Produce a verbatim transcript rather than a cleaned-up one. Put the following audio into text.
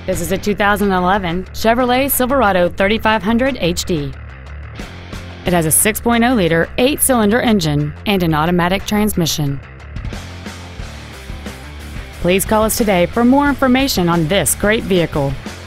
This is a two thousand eleven Chevrolet Silverado thirty-five hundred H D. It has a six point oh liter eight-cylinder engine and an automatic transmission. Please call us today for more information on this great vehicle.